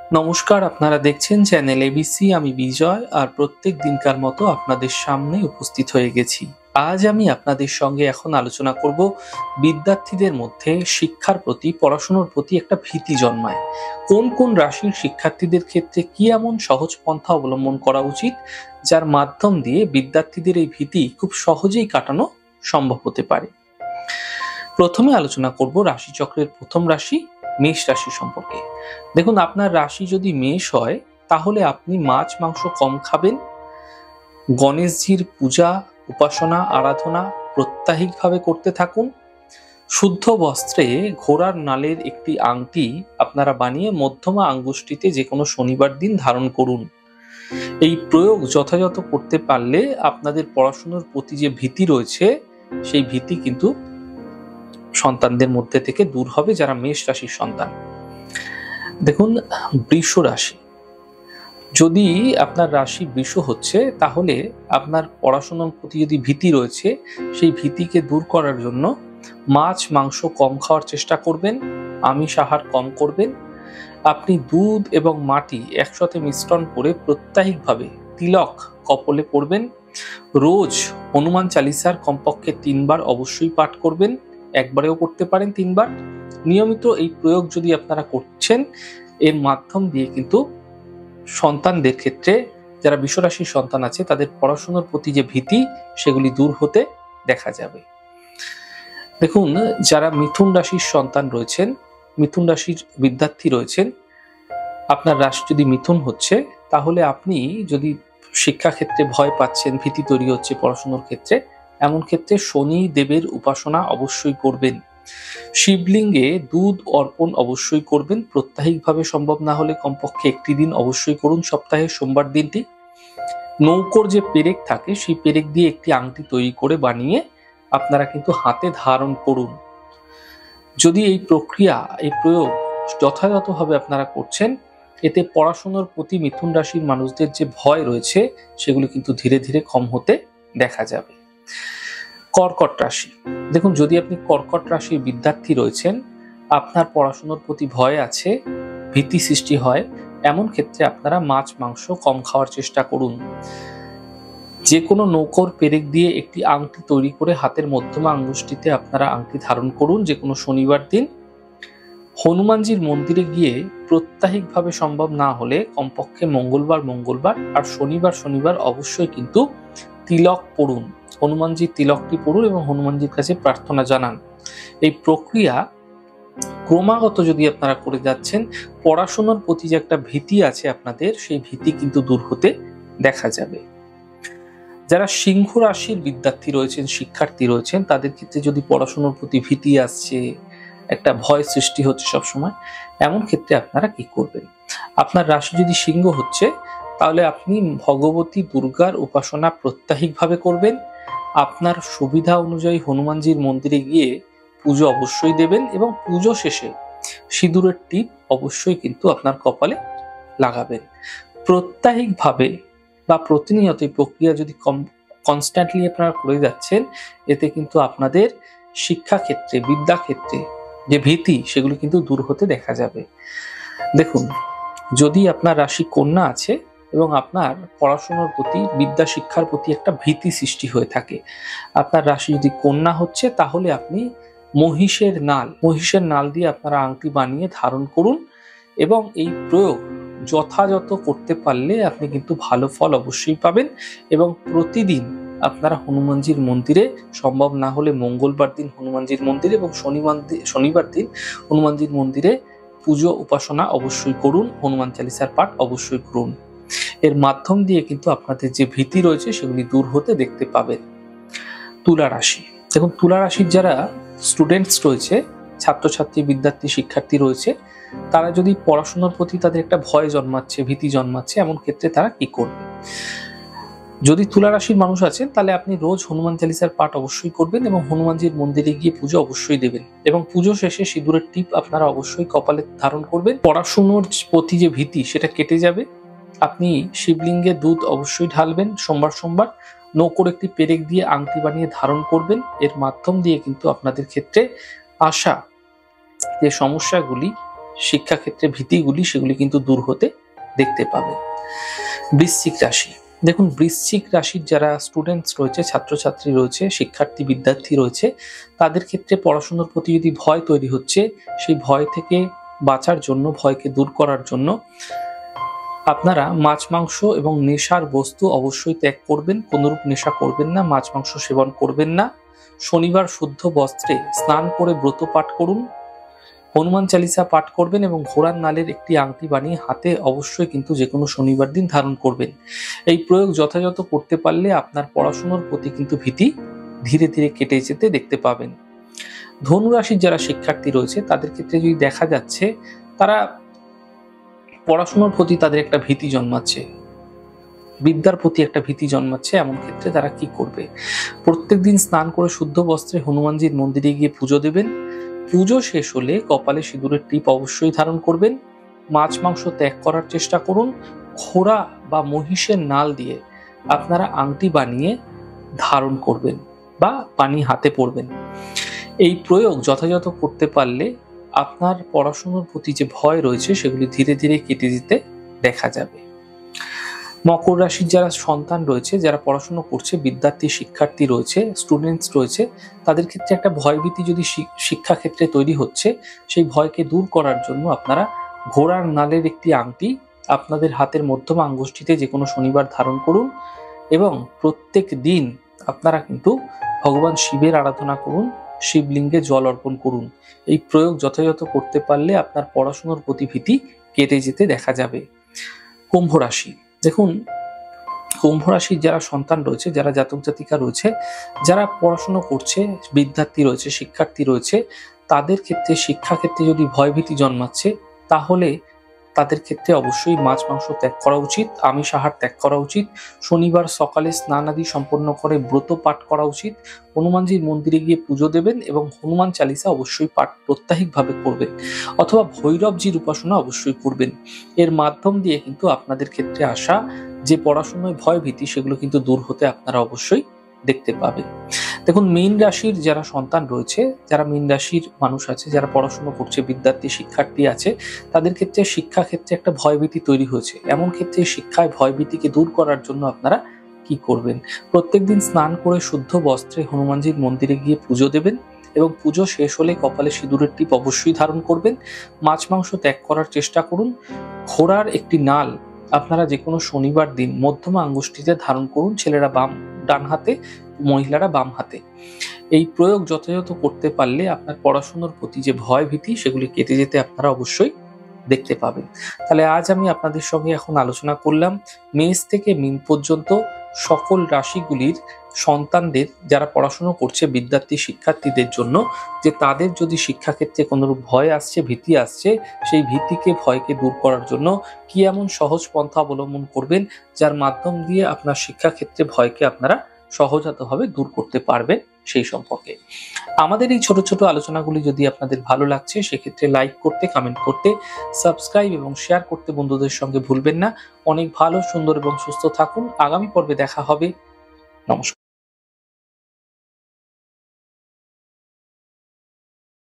নমস্কার, আপনারা দেখছেন চ্যানেল এবিসি। আমি বিজয়, আর প্রত্যেক দিনকার মতো আপনাদের সামনে উপস্থিত হয়ে গেছি। আজ আমি আপনাদের সঙ্গে এখন আলোচনা করব বিদ্যার্থীদের মধ্যে শিক্ষার প্রতি, পড়াশোনার প্রতি একটা ভীতি জন্মায়। কোন কোন রাশির শিক্ষার্থীদের ক্ষেত্রে কি এমন সহজ পন্থা অবলম্বন করা উচিত, যার মাধ্যম দিয়ে বিদ্যার্থীদের এই ভীতি খুব সহজেই কাটানো সম্ভব হতে পারে। প্রথমে আলোচনা করব রাশিচক্রের প্রথম রাশি মেষ রাশি সম্পর্কে। দেখুন, আপনার রাশি যদি মেষ হয় তাহলে আপনি মাছ মাংস কম খাবেন, গণেশজির পূজা উপাসনা আরাধনা প্রত্যাহিকভাবে করতে থাকুন। শুদ্ধ বস্ত্রে ঘোড়ার নালের একটি আংটি আপনারা বানিয়ে মধ্যমা আঙ্গুষ্টিতে যে কোনো শনিবার দিন ধারণ করুন। এই প্রয়োগ যথাযথ করতে পারলে আপনাদের পড়াশোনার প্রতি যে ভীতি রয়েছে সেই ভীতি কিন্তু সন্তানদের মধ্যে থেকে দূর হবে, যারা মেষ রাশির সন্তান। দেখুন, বৃষ রাশি, যদি আপনার রাশি বৃষ হচ্ছে তাহলে আপনার পড়াশোনার প্রতি যদি ভীতি রয়েছে সেই ভীতিকে দূর করার জন্য মাছ মাংস কম খাওয়ার চেষ্টা করবেন, আমিষ আহার কম করবেন। আপনি দুধ এবং মাটি একসাথে মিশ্রণ করে প্রত্যাহিকভাবে তিলক কপালে পড়বেন। রোজ হনুমান চালিসার কমপক্ষে 3 বার অবশ্যই পাঠ করবেন, একবারেও করতে পারেন 3 বার। নিয়মিত এই প্রয়োগ যদি আপনারা করছেন, এর মাধ্যম দিয়ে কিন্তু সন্তানদের ক্ষেত্রে, যারা বৃষ রাশির সন্তান আছে, তাদের পড়াশোনার প্রতি যে ভীতি সেগুলি দূর হতে দেখা যাবে। দেখুন, যারা মিথুন রাশির সন্তান রয়েছেন, মিথুন রাশির বিদ্যার্থী রয়েছেন, আপনার রাশি যদি মিথুন হচ্ছে তাহলে আপনি যদি শিক্ষাক্ষেত্রে ভয় পাচ্ছেন, ভীতি তৈরি হচ্ছে পড়াশোনার ক্ষেত্রে, এমন ক্ষেত্রে শনি দেবের উপাসনা অবশ্যই করবেন। শিবলিঙ্গে দুধ অর্পণ অবশ্যই করবেন, প্রত্যাহিকভাবে সম্ভব না হলে কমপক্ষে একটি দিন অবশ্যই করুন, সপ্তাহের সোমবার দিনটি। নৌকোর যে পেরেক থাকে সেই পেরেক দিয়ে একটি আংটি তৈরি করে বানিয়ে আপনারা কিন্তু হাতে ধারণ করুন। যদি এই প্রক্রিয়া, এই প্রয়োগ যথাযথভাবে আপনারা করছেন, এতে পড়াশোনার প্রতি মিথুন রাশির মানুষদের যে ভয় রয়েছে সেগুলো কিন্তু ধীরে ধীরে কম হতে দেখা যাবে। কর্কট রাশি, দেখুন, যদি আপনি কর্কট রাশির বিদ্যার্থী রয়েছেন, আপনার পড়াশোনার প্রতি ভয় আছে, ভীতি সৃষ্টি হয়, এমন ক্ষেত্রে আপনারা মাছ মাংস কম খাওয়ার চেষ্টা করুন। যে কোনো নৌকোর পেরেক দিয়ে একটি আংটি তৈরি করে হাতের মধ্যমা আঙ্গুষ্টিতে আপনারা আংটি ধারণ করুন যে কোনো শনিবার দিন। হনুমানজির মন্দিরে গিয়ে প্রত্যাহিকভাবে সম্ভব না হলে কমপক্ষে মঙ্গলবার আর শনিবার অবশ্যই কিন্তু তিলক পড়ুন, হনুমানজির তিলকটি পড়ুন এবং হনুমানজির কাছে প্রার্থনা জানান। এই প্রক্রিয়া ক্রমাগত যদি আপনারা করে যাচ্ছেন, পড়াশোনার প্রতি যে একটা ভীতি আছে আপনাদের, সেই ভীতি কিন্তু দূর হতে দেখা যাবে। যারা সিংহ রাশির বিদ্যার্থী রয়েছেন, শিক্ষার্থী রয়েছেন, তাদের ক্ষেত্রে যদি পড়াশোনার প্রতি ভীতি আসছে, একটা ভয় সৃষ্টি হচ্ছে সবসময়, এমন ক্ষেত্রে আপনারা কি করবেন? আপনার রাশি যদি সিংহ হচ্ছে তাহলে আপনি ভগবতী দুর্গার উপাসনা প্রত্যাহিকভাবে করবেন। আপনার সুবিধা অনুযায়ী হনুমানজির মন্দিরে গিয়ে পুজো অবশ্যই দেবেন এবং পুজো শেষে সিঁদুরের টিপ অবশ্যই কিন্তু আপনার কপালে লাগাবেন। প্রত্যাহিকভাবে বা প্রতিনিয়ত এই প্রক্রিয়া যদি কনস্ট্যান্টলি আপনারা করে যাচ্ছেন, এতে কিন্তু আপনাদের শিক্ষাক্ষেত্রে, বিদ্যাক্ষেত্রে যে ভীতি সেগুলো কিন্তু দূর হতে দেখা যাবে। দেখুন, যদি আপনার রাশি কন্যা আছে এবং আপনার পড়াশোনার প্রতি, বিদ্যা শিক্ষার প্রতি একটা ভীতি সৃষ্টি হয়ে থাকে, আপনার রাশি যদি কন্যা হচ্ছে তাহলে আপনি মহিষের নাল দিয়ে আপনারা আংটি বানিয়ে ধারণ করুন এবং এই প্রয়োগ যথাযথ করতে পারলে আপনি কিন্তু ভালো ফল অবশ্যই পাবেন। এবং প্রতিদিন আপনারা হনুমানজির মন্দিরে, সম্ভব না হলে মঙ্গলবার দিন হনুমানজির মন্দিরে এবং শনিবার দিন হনুমানজির মন্দিরে পুজো উপাসনা অবশ্যই করুন, হনুমান চালিসার পাঠ অবশ্যই করুন। এর মাধ্যম দিয়ে কিন্তু আপনাদের যে ভীতি রয়েছে সেগুলি দূর হতে দেখতে পাবেন। তুলা রাশি, দেখুন, তুলা রাশির যারা স্টুডেন্টস রয়েছে, ছাত্রছাত্রী, বিদ্যার্থী, শিক্ষার্থী রয়েছে, তারা যদি পড়াশোনার প্রতি তাদের একটা ভয় জন্মাচ্ছে, ভীতি জন্মাচ্ছে, এমন ক্ষেত্রে তারা কি করবে? যদি তুলা রাশির মানুষ আছেন তাহলে আপনি রোজ হনুমান চালিসার পাঠ অবশ্যই করবেন এবং হনুমানজির মন্দিরে গিয়ে পুজো অবশ্যই দেবেন এবং পুজো শেষে সিঁদুরের টিপ আপনারা অবশ্যই কপালে ধারণ করবেন। পড়াশোনার প্রতি যে ভীতি সেটা কেটে যাবে। আপনি শিবলিঙ্গে দুধ অবশ্যই ঢালবেন সোমবার। নৌকোর একটি পেরেক দিয়ে আংটি বানিয়ে ধারণ করবেন। এর মাধ্যম দিয়ে কিন্তু আপনাদের ক্ষেত্রে আসা যে সমস্যাগুলি শিক্ষাক্ষেত্রে ভীতিগুলি সেগুলি কিন্তু দূর হতে দেখতে পাবেন। বৃশ্চিক রাশি, দেখুন বৃশ্চিক রাশির যারা স্টুডেন্টস রয়েছে, ছাত্রছাত্রী রয়েছে, শিক্ষার্থী বিদ্যার্থী রয়েছে, তাদের ক্ষেত্রে পড়াশোনার প্রতি যদি ভয় তৈরি হচ্ছে, সেই ভয় থেকে বাঁচার জন্য, ভয়কে দূর করার জন্য আপনারা মাছ মাংস এবং নেশার বস্তু অবশ্যই ত্যাগ করবেন। কোনরূপ নেশা করবেন না, মাছ মাংস সেবন করবেন না। শনিবার শুদ্ধ বস্ত্রে স্নান করে ব্রত পাঠ করুন, হনুমান চালিসা পাঠ করবেন এবং ঘোড়ার নালের একটি আংটি বানিয়ে হাতে অবশ্যই কিন্তু যে কোনো শনিবার দিন ধারণ করবেন। এই প্রয়োগ যথাযথ করতে পারলে আপনার পড়াশোনার প্রতি কিন্তু ভীতি ধীরে ধীরে কেটে যেতে দেখতে পাবেন। ধনুরাশির যারা শিক্ষার্থী রয়েছে তাদের ক্ষেত্রে যদি দেখা যাচ্ছে তারা পড়াশোনার প্রতি তাদের একটা ভীতি জন্মাচ্ছে, বিদ্যার প্রতি একটা ভীতি জন্মাচ্ছে, এমন ক্ষেত্রে তারা কি করবে? প্রত্যেকদিন স্নান করে শুদ্ধ বস্ত্রে হনুমানজির মন্দিরে গিয়ে পুজো দেবেন। পুজো শেষ হলে কপালে সিঁদুরের টিপ অবশ্যই ধারণ করবেন। মাছ মাংস ত্যাগ করার চেষ্টা করুন। ঘোড়া বা মহিষের নাল দিয়ে আপনারা আংটি বানিয়ে ধারণ করবেন বা পানি হাতে পড়বেন। এই প্রয়োগ যথাযথ করতে পারলে আপনার পড়াশোনার প্রতি যে ভয় রয়েছে সেগুলি ধীরে ধীরে কেটে যেতে দেখা যাবে। মকর রাশির যারা সন্তান রয়েছে, যারা পড়াশোনা করছে, বিদ্যার্থী শিক্ষার্থী রয়েছে, স্টুডেন্টস রয়েছে, তাদের ক্ষেত্রে একটা ভয়ভীতি যদি শিক্ষাক্ষেত্রে তৈরি হচ্ছে, সেই ভয়কে দূর করার জন্য আপনারা ঘোড়ার নালের একটি আংটি আপনাদের হাতের মধ্যম আঙ্গুষ্ঠিতে যে কোনো শনিবার ধারণ করুন এবং প্রত্যেক দিন আপনারা কিন্তু ভগবান শিবের আরাধনা করুন, শিবলিঙ্গে জল অর্পণ করুন। এই প্রয়োগ যথাযথ করতে পারলে আপনার পড়াশোনার প্রতি ভীতি কেটে যেতে দেখা যাবে। কুম্ভ রাশি, দেখুন কুম্ভ রাশির যারা সন্তান রয়েছে, যারা জাতক জাতিকা রয়েছে, যারা পড়াশোনা করছে, বিদ্যার্থী রয়েছে, শিক্ষার্থী রয়েছে, তাদের ক্ষেত্রে শিক্ষাক্ষেত্রে যদি ভয়ভীতি জন্মাচ্ছে, তাহলে তাদের ক্ষেত্রে অবশ্যই মাছ মাংস ত্যাগ করা উচিত, আমিষ আহার ত্যাগ করা উচিত। শনিবার সকালে স্নান আদি সম্পন্ন করে ব্রত পাঠ করা উচিত। হনুমানজির মন্দিরে গিয়ে পুজো দেবেন এবং হনুমান চালিসা অবশ্যই পাঠ প্রত্যাহিকভাবে করবেন, অথবা ভৈরবজির উপাসনা অবশ্যই করবেন। এর মাধ্যম দিয়ে কিন্তু আপনাদের ক্ষেত্রে আসা যে পড়াশোনায় ভয় ভীতি সেগুলো কিন্তু দূর হতে আপনারা অবশ্যই দেখতে পাবেন। দেখুন মীন রাশির যারা সন্তান রয়েছে, যারা মীন রাশির মানুষ আছে, যারা পড়াশোনা করছে, বিদ্যার্থী শিক্ষার্থী আছে, তাদের ক্ষেত্রে শিক্ষাক্ষেত্রে একটা ভয়ভীতি তৈরি হয়েছে। এমন ক্ষেত্রে শিক্ষায় ভয়ভীতিকে দূর করার জন্য আপনারা কি করবেন? প্রত্যেকদিন স্নান করে শুদ্ধ বস্ত্রে হনুমানজির মন্দিরে গিয়ে পুজো দেবেন এবং পুজো শেষ হলে কপালে সিঁদুরের টিপ অবশ্যই ধারণ করবেন। মাছ মাংস ত্যাগ করার চেষ্টা করুন। ঘোড়ার একটি নাল আপনারা যে কোনো শনিবার দিন মধ্যমা আঙ্গুষ্ঠিতে ধারণ করুন, ছেলেরা ডান হাতে, মহিলারা বাম হাতে। এই প্রয়োগ যথাযথ করতে পারলে আপনার পড়াশোনার প্রতি যে ভয় ভীতি সেগুলি কেটে যেতে আপনারা অবশ্যই দেখতে পাবেন। তাহলে আজ আমি আপনাদের সঙ্গে এখন আলোচনা করলাম মেষ থেকে মীন পর্যন্ত সকল রাশিগুলির সন্তানদের, যারা পড়াশোনা করছে, বিদ্যার্থী শিক্ষার্থীদের জন্য, যে তাদের যদি শিক্ষাক্ষেত্রে কোনোরূপ ভয় আসছে, ভীতি আসছে, সেই ভীতিকে, ভয়কে দূর করার জন্য কি এমন সহজ পন্থা অবলম্বন করবেন যার মাধ্যম দিয়ে আপনার শিক্ষাক্ষেত্রে ভয়কে আপনারা সহজাতভাবে দূর করতে পারবেন সেই সম্পর্কে। আমাদের এই ছোট ছোট আলোচনাগুলি যদি আপনাদের ভালো লাগছে, সেক্ষেত্রে লাইক করতে, কমেন্ট করতে, সাবস্ক্রাইব এবং শেয়ার করতে বন্ধুদের সঙ্গে ভুলবেন না। অনেক ভালো, সুন্দর এবং সুস্থ থাকুন। আগামী পর্বে দেখা হবে। নমস্কার।